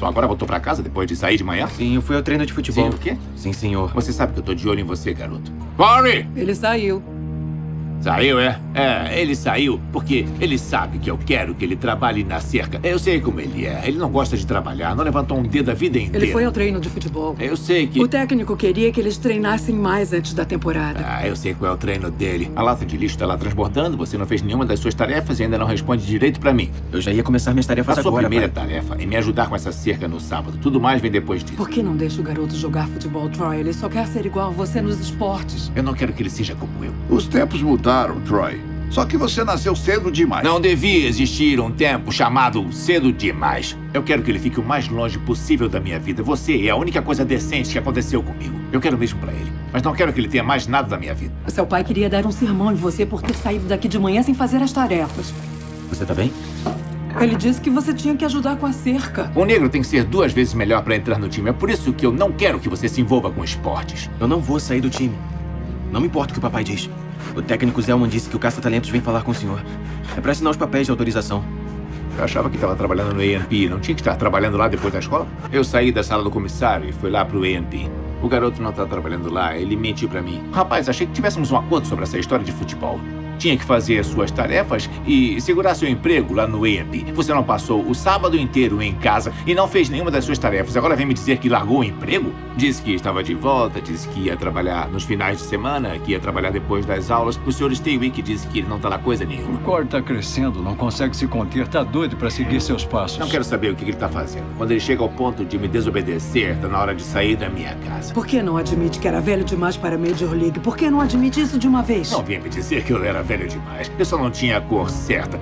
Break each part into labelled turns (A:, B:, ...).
A: Então agora voltou pra casa depois de sair de manhã?
B: Sim, eu fui ao treino de futebol.
A: Sim, o quê?
B: Sim, senhor.
A: Você sabe que eu tô de olho em você, garoto. Corey!
C: Ele saiu.
A: Saiu, é? É, ele saiu porque ele sabe que eu quero que ele trabalhe na cerca. Eu sei como ele é. Ele não gosta de trabalhar, não levantou um dedo a vida inteira.
C: Ele foi ao treino de futebol.
A: Eu sei que...
C: O técnico queria que eles treinassem mais antes da temporada.
A: Ah, eu sei qual é o treino dele. A lata de lixo tá lá transbordando, você não fez nenhuma das suas tarefas e ainda não responde direito pra mim.
B: Eu já ia começar minhas tarefas
A: A sua
B: agora,
A: primeira
B: pai.
A: tarefa é me ajudar com essa cerca no sábado. Tudo mais vem depois disso.
C: Por que não deixa o garoto jogar futebol, Troy? Ele só quer ser igual a você nos esportes.
A: Eu não quero que ele seja como eu.
D: Os tempos mudaram, Troy. Só que você nasceu cedo demais.
A: Não devia existir um tempo chamado cedo demais. Eu quero que ele fique o mais longe possível da minha vida. Você é a única coisa decente que aconteceu comigo. Eu quero mesmo pra ele. Mas não quero que ele tenha mais nada da minha vida.
C: Seu pai queria dar um sermão em você por ter saído daqui de manhã sem fazer as tarefas.
B: Você tá bem?
C: Ele disse que você tinha que ajudar com a cerca.
A: Um negro tem que ser 2 vezes melhor pra entrar no time. É por isso que eu não quero que você se envolva com esportes.
B: Eu não vou sair do time. Não me importa o que o papai diz. O técnico Zelman disse que o caça-talentos vem falar com o senhor. É pra assinar os papéis de autorização.
A: Eu achava que estava trabalhando no A&P. Não tinha que estar trabalhando lá depois da escola? Eu saí da sala do comissário e fui lá pro A&P. O garoto não tá trabalhando lá, ele mentiu pra mim. Rapaz, achei que tivéssemos um acordo sobre essa história de futebol. Tinha que fazer suas tarefas e segurar seu emprego lá no A&P. Você não passou o sábado inteiro em casa e não fez nenhuma das suas tarefas. Agora vem me dizer que largou o emprego? Disse que estava de volta, disse que ia trabalhar nos finais de semana, que ia trabalhar depois das aulas. O Sr. Staywick disse que ele não tá lá coisa nenhuma.
E: O Corey tá crescendo, não consegue se conter, tá doido pra seguir seus passos.
A: Não quero saber o que ele tá fazendo. Quando ele chega ao ponto de me desobedecer, tá na hora de sair da minha casa.
C: Por que não admite que era velho demais para a Major League? Por que não admite isso de uma vez?
A: Não vinha me dizer que eu era velho demais. Eu só não tinha a cor certa.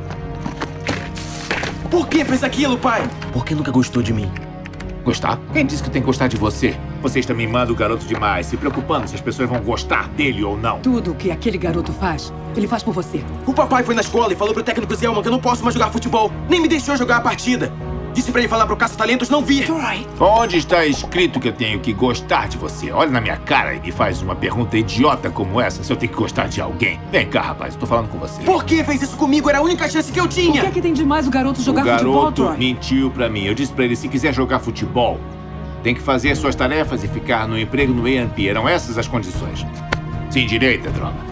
B: Por que fez aquilo, pai? Por que nunca gostou de mim?
A: Gostar? Quem disse que tem que gostar de você? Você está mimando o garoto demais, se preocupando se as pessoas vão gostar dele ou não.
C: Tudo o que aquele garoto faz, ele faz por você.
B: O papai foi na escola e falou pro técnico Zelman que eu não posso mais jogar futebol. Nem me deixou jogar a partida. Disse pra ele falar pro caça-talentos não vir.
C: Troy!
A: Onde está escrito que eu tenho que gostar de você? Olha na minha cara e me faz uma pergunta idiota como essa, se eu tenho que gostar de alguém. Vem cá, rapaz, eu tô falando com você.
B: Por que fez isso comigo? Era a única chance que eu
C: O
B: tinha.
C: que é que tem de mais o garoto jogar
A: O
C: futebol,
A: garoto
C: Troy?
A: mentiu pra mim. Eu disse pra ele, se quiser jogar futebol, tem que fazer suas tarefas e ficar no emprego no A&P. Eram essas as condições. Sem direito, é droga.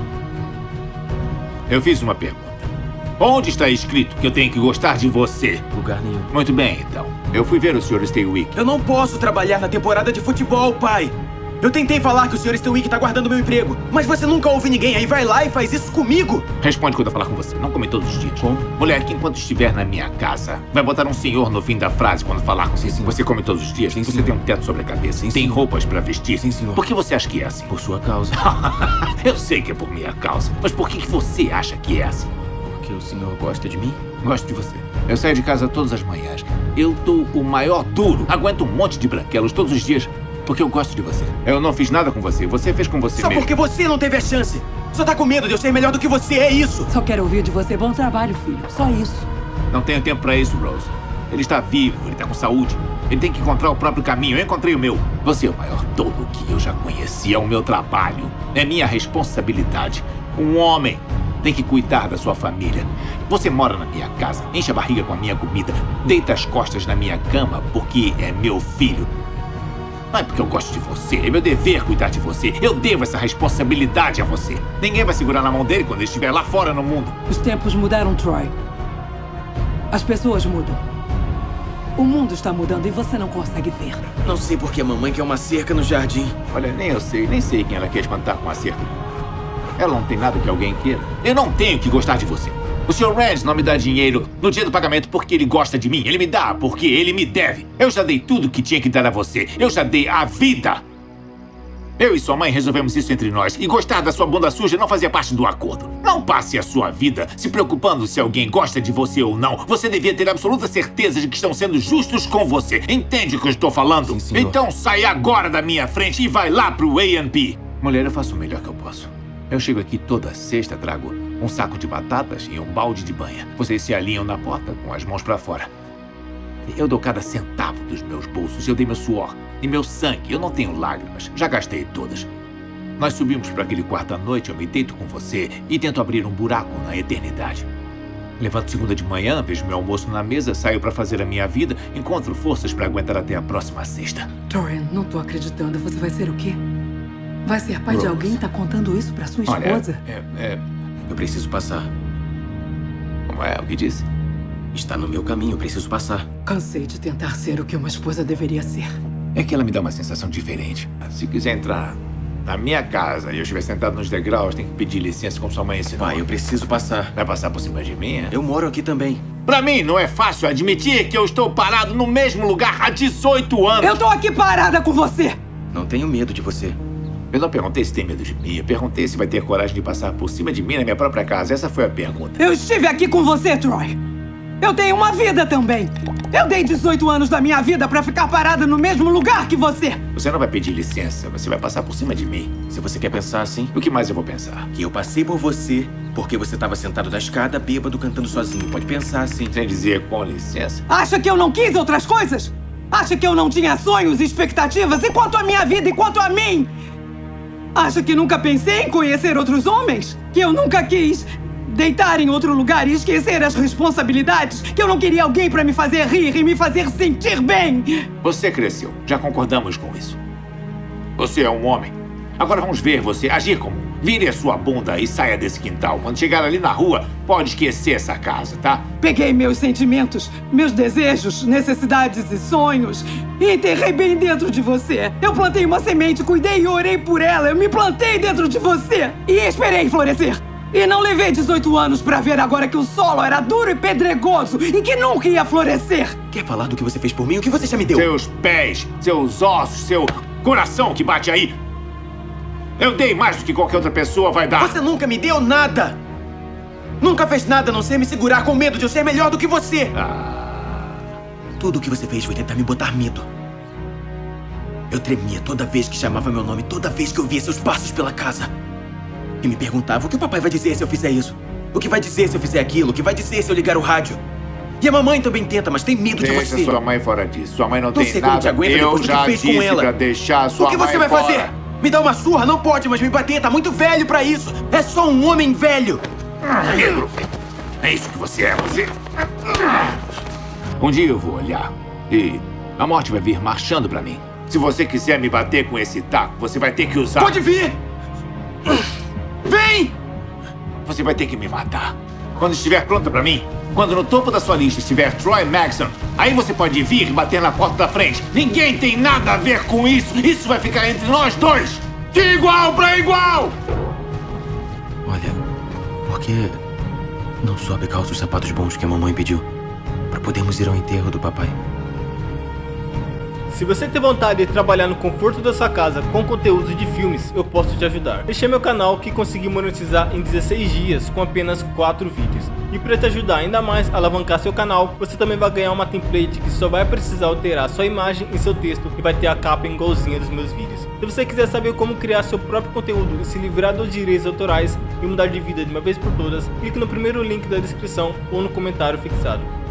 A: Eu fiz uma pergunta. Onde está escrito que eu tenho que gostar de você?
B: Lugar nenhum.
A: Muito bem, então. Eu fui ver o Sr. Staywick.
B: Eu não posso trabalhar na temporada de futebol, pai. Eu tentei falar que o Sr. Staywick tá guardando meu emprego, mas você nunca ouve ninguém, aí vai lá e faz isso comigo.
A: Responde quando eu falar com você. Não come todos os dias.
B: Como?
A: Mulher, que enquanto estiver na minha casa, vai botar um senhor no fim da frase quando falar com você.
B: senhor.
A: Você come todos os dias?
B: Sim,
A: você
B: senhor.
A: tem um teto sobre a cabeça?
B: Sim,
A: tem
B: senhor.
A: roupas pra vestir?
B: Sim, senhor.
A: Por que você acha que é assim?
B: Por sua causa.
A: Eu sei que é por minha causa. Mas por que você acha que é assim?
B: Porque o senhor gosta de mim?
A: Gosto de você. Eu saio de casa todas as manhãs. Eu dou o maior duro. Aguento um monte de branquelos todos os dias. Porque eu gosto de você. Eu não fiz nada com você. Você fez com você
B: Só
A: mesmo.
B: porque você não teve a chance. Só tá com medo de eu ser melhor do que você, é isso.
C: Só quero ouvir de você. Bom trabalho, filho. Só isso.
A: Não tenho tempo pra isso, Rose. Ele está vivo, ele tá com saúde. Ele tem que encontrar o próprio caminho. Eu encontrei o meu. Você é o maior tolo que eu já conheci. É o meu trabalho. É minha responsabilidade. Um homem tem que cuidar da sua família. Você mora na minha casa, enche a barriga com a minha comida, deita as costas na minha cama porque é meu filho. Não é porque eu gosto de você, é meu dever cuidar de você. Eu devo essa responsabilidade a você. Ninguém vai segurar na mão dele quando ele estiver lá fora no mundo.
C: Os tempos mudaram, Troy. As pessoas mudam. O mundo está mudando e você não consegue ver.
B: Não sei porque a mamãe quer uma cerca no jardim.
A: Olha, nem sei quem ela quer espantar com a cerca. Ela não tem nada que alguém queira. Eu não tenho que gostar de você. O Sr. Rand não me dá dinheiro no dia do pagamento porque ele gosta de mim. Ele me dá porque ele me deve. Eu já dei tudo que tinha que dar a você. Eu já dei a vida. Eu e sua mãe resolvemos isso entre nós. E gostar da sua bunda suja não fazia parte do acordo. Não passe a sua vida se preocupando se alguém gosta de você ou não. Você devia ter absoluta certeza de que estão sendo justos com você. Entende o que eu estou falando?
B: Sim, senhor.
A: Então sai agora da minha frente e vai lá pro A&P. Mulher, eu faço o melhor que eu posso. Eu chego aqui toda sexta, trago um saco de batatas e um balde de banha. Vocês se alinham na porta com as mãos pra fora. Eu dou cada centavo dos meus bolsos. Eu dei meu suor e meu sangue. Eu não tenho lágrimas. Já gastei todas. Nós subimos para aquele quarto à noite. Eu me deito com você e tento abrir um buraco na eternidade. Levanto segunda de manhã, vejo meu almoço na mesa, saio pra fazer a minha vida, encontro forças pra aguentar até a próxima sexta.
C: Troy, não tô acreditando. Você vai ser o quê? Vai ser pai de
A: Rose.
C: alguém e tá contando isso pra sua
A: Olha,
C: esposa?
B: Eu preciso passar.
A: Como é o que disse?
B: Está no meu caminho, eu preciso passar.
C: Cansei de tentar ser o que uma esposa deveria ser.
A: É que ela me dá uma sensação diferente. Se quiser entrar na minha casa e eu estiver sentado nos degraus, tem que pedir licença como sua mãe ensinou.
B: Pai, eu preciso passar.
A: Vai passar por cima de mim?
B: Eu moro aqui também.
A: Pra mim, não é fácil admitir que eu estou parado no mesmo lugar há 18 anos.
C: Eu tô aqui parada com você!
B: Não tenho medo de você.
A: Eu não perguntei se tem medo de mim. Eu perguntei se vai ter coragem de passar por cima de mim na minha própria casa. Essa foi a pergunta.
C: Eu estive aqui com você, Troy. Eu tenho uma vida também. Eu dei 18 anos da minha vida pra ficar parada no mesmo lugar que você.
A: Você não vai pedir licença. Você vai passar por cima de mim.
B: Se você quer pensar assim,
A: O que mais eu vou pensar?
B: que eu passei por você porque você estava sentado na escada, bêbado, cantando sozinho. Pode pensar assim.
A: Sem dizer com licença?
C: Acha que eu não quis outras coisas? Acha que eu não tinha sonhos e expectativas enquanto a minha vida, enquanto a mim? Acha que nunca pensei em conhecer outros homens? Que eu nunca quis deitar em outro lugar e esquecer as responsabilidades? Que eu não queria alguém pra me fazer rir e me fazer sentir bem?
A: Você cresceu. Já concordamos com isso. Você é um homem. Agora vamos ver você agir como um. Vire a sua bunda e saia desse quintal. Quando chegar ali na rua, pode esquecer essa casa, tá?
C: Peguei meus sentimentos, meus desejos, necessidades e sonhos e enterrei bem dentro de você. Eu plantei uma semente, cuidei e orei por ela. Eu me plantei dentro de você e esperei florescer. E não levei 18 anos pra ver agora que o solo era duro e pedregoso e que nunca ia florescer.
B: Quer falar do que você fez por mim? O que você já me deu?
A: Seus pés, seus ossos, seu coração que bate aí. Eu dei mais do que qualquer outra pessoa vai dar.
B: Você nunca me deu nada! Nunca fez nada a não ser me segurar com medo de eu ser melhor do que você! Tudo o que você fez foi tentar me botar medo. Eu tremia toda vez que chamava meu nome, toda vez que eu via seus passos pela casa. E me perguntava o que o papai vai dizer se eu fizer isso? O que vai dizer se eu fizer aquilo? O que vai dizer se eu ligar o rádio? E a mamãe também tenta, mas tem medo de
A: Deixa
B: você.
A: sua mãe fora disso. Sua mãe não
B: Não
A: tem
B: sei como
A: nada.
B: te aguenta
A: Eu
B: depois do que
A: já
B: fez com
A: disse
B: ela.
A: pra deixar sua
B: O que
A: mãe
B: você vai
A: fora.
B: fazer? Me dá uma surra? Não pode, mas me bater. Tá muito velho pra isso. É só um homem velho.
A: Pedro, é isso que você é, você. Um dia eu vou olhar e a morte vai vir marchando pra mim. Se você quiser me bater com esse taco, você vai ter que usar...
B: Pode vir! Vem!
A: Você vai ter que me matar. Quando estiver pronta pra mim, quando no topo da sua lista estiver Troy Maxson, aí você pode vir e bater na porta da frente. Ninguém tem nada a ver com isso. Isso vai ficar entre nós dois. De igual pra igual!
B: Olha, por que não sobe e calça os sapatos bons que a mamãe pediu? Pra podermos ir ao enterro do papai.
F: Se você tem vontade de trabalhar no conforto da sua casa com conteúdos de filmes, eu posso te ajudar. Este é meu canal que consegui monetizar em 16 dias com apenas 4 vídeos. E para te ajudar ainda mais a alavancar seu canal, você também vai ganhar uma template que só vai precisar alterar sua imagem e seu texto e vai ter a capa igualzinha dos meus vídeos. Se você quiser saber como criar seu próprio conteúdo e se livrar dos direitos autorais e mudar de vida de uma vez por todas, clique no primeiro link da descrição ou no comentário fixado.